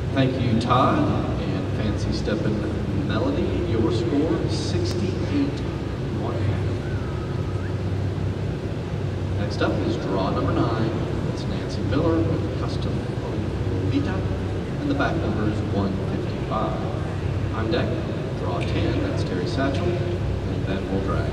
Thank you, Todd. And Fancy Steppin' Melody, your score 68-1. Next up is draw number 9. That's Nancy Miller with Custom Lolita, and the back number is 155. On deck, draw 10, that's Terry Satchel, and then we'll drag.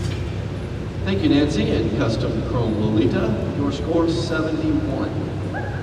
Thank you, Nancy, and Custom Chrome Lolita, your score 71.